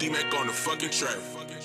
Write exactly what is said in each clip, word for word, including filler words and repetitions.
D-Mac on the fucking track.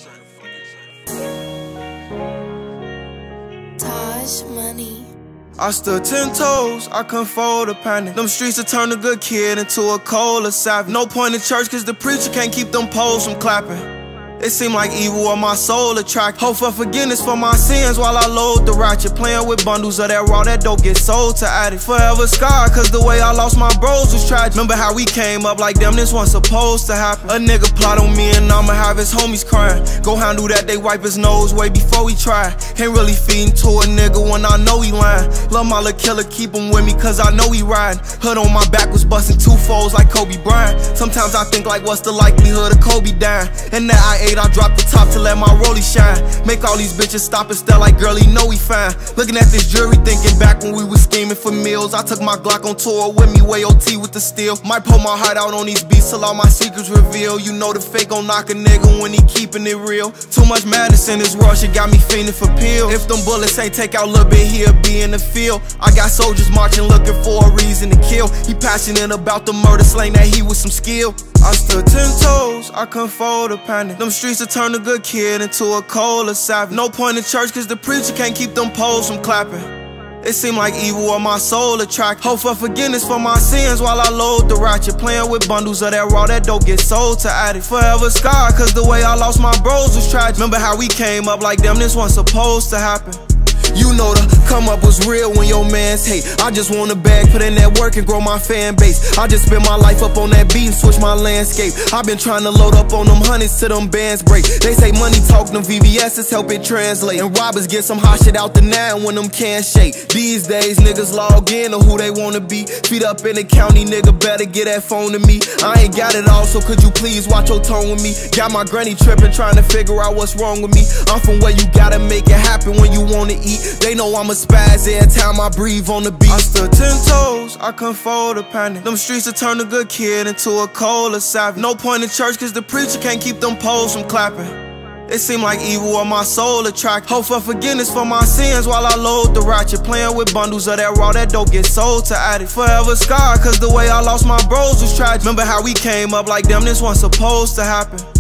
Taj money. I stood ten toes, I couldn't fold a panic. Them streets have turned a good kid into a cold savage. No point in church cause the preacher can't keep them poles from clapping. It seemed like evil on my soul attract. Hope for forgiveness for my sins while I load the ratchet. Playing with bundles of that raw, that dope get sold to addicts. Forever scarred cause the way I lost my bros was tragic. Remember how we came up like damn this wasn't supposed to happen. A nigga plot on me and I'ma have his homies crying. Go handle that, they wipe his nose way before we try. Can't really feed to a nigga when I know he lying. Love my little killer, keep him with me cause I know he riding. Hood on my back was busting two folds like Kobe Bryant. Sometimes I think like what's the likelihood of Kobe dying. And that I ate, I dropped the top to let my rollie shine. Make all these bitches stop and stare like girl, he know we fine. Looking at this jury thinking back when we was scheming for meals. I took my Glock on tour with me, way O T with the steel. Might pull my heart out on these beats till all my secrets reveal. You know the fake gon' knock a nigga when he keeping it real. Too much madness in this world, shit got me fiending for pills. If them bullets ain't take out a little bit, he'll be in the field. I got soldiers marching looking for a reason to kill. He passionate about the murder, slaying that he with some skill. I stood ten toes, I couldn't fold a panic. Them streets have turned a good kid into a cold savage. No point in church cause the preacher can't keep them poles from clapping. It seemed like evil on my soul attract. Hope for forgiveness for my sins while I load the ratchet. Playing with bundles of that raw, that dope get sold to addicts. Forever scarred cause the way I lost my bros was tragic. Remember how we came up like damn this wasn't supposed to happen. You know the come up was real when your mans hate. I just want a bag, put in that work and grow my fan base. I just spend my life up on that beat and switch my landscape. I've been trying to load up on them hundreds till them bands break. They say money talk, them V V S's help it translate. And robbers get some hot shit out the nine when them can't shake. These days niggas log in to who they wanna be. Feet up in the county, nigga better get that phone to me. I ain't got it all, so could you please watch your tone with me. Got my granny tripping, trying to figure out what's wrong with me. I'm from where you gotta make it happen when you wanna eat. They know I'm a spaz every time I breathe on the beat. I stood ten toes, I couldn't fold a panic. Them streets have turned a good kid into a cold savage. No point in church cause the preacher can't keep them poles from clapping. It seemed like evil on my soul attract. Hope for forgiveness for my sins while I load the ratchet. Playing with bundles of that raw, that dope get sold to addicts. Forever scarred cause the way I lost my bros was tragic. Remember how we came up like damn this wasn't supposed to happen.